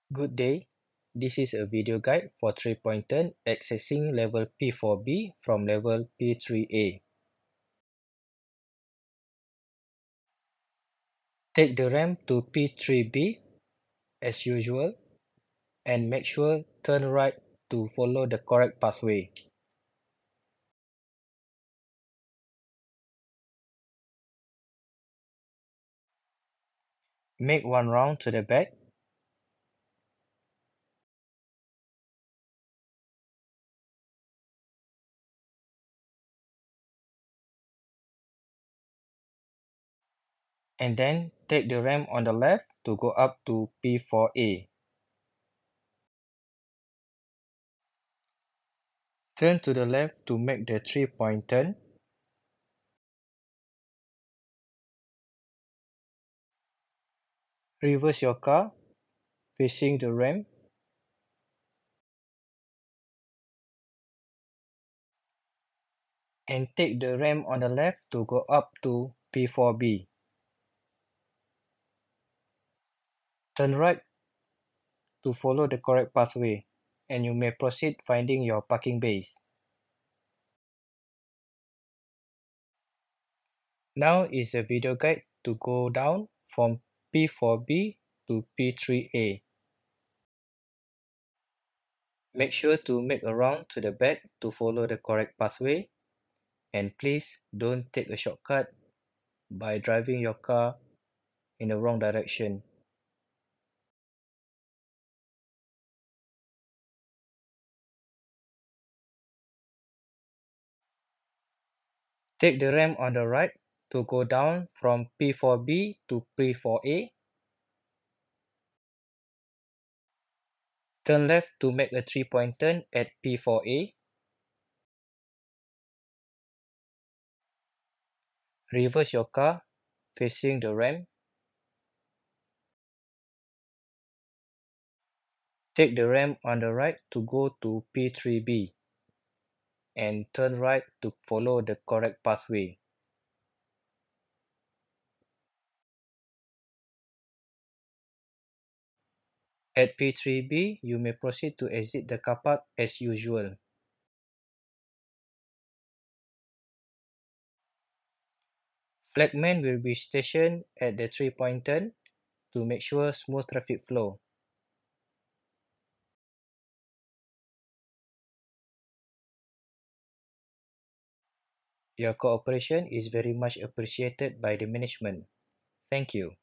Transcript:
Good day. This is a video guide for 3-point turn accessing level P4B from level P3A. Take the ramp to P3B as usual and make sure turn right to follow the correct pathway. Make one round to the back. And then take the ramp on the left to go up to P4A. Turn to the left to make the 3-point turn. Reverse your car facing the ramp. And take the ramp on the left to go up to P4B. Turn right to follow the correct pathway, and you may proceed finding your parking base. Now is a video guide to go down from P4B to P3A. Make sure to make a round to the back to follow the correct pathway, and please don't take a shortcut by driving your car in the wrong direction. Take the ramp on the right to go down from P4B to P4A. Turn left to make a 3-point turn at P4A. Reverse your car facing the ramp. Take the ramp on the right to go to P3B and turn right to follow the correct pathway. At P3B, you may proceed to exit the car park as usual. Flagman will be stationed at the 3-point turn to make sure smooth traffic flow. Your cooperation is very much appreciated by the management. Thank you.